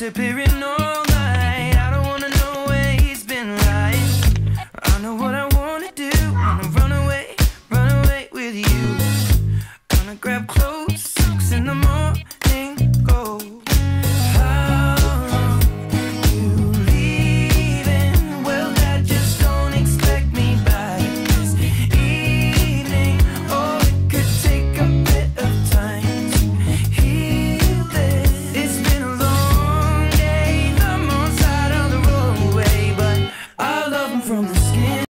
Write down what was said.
disappearing all night. I don't wanna know where he's been lying. I know what I wanna do. Wanna run away with you. Gonna grab clothes, 6 in the morning, go. How long you leaving? Well, Dad, just don't expect me back this evening. Oh, it could take a bit of time to heal this. It's been a long day, I'm on side of the roadway, but I love him from the skin.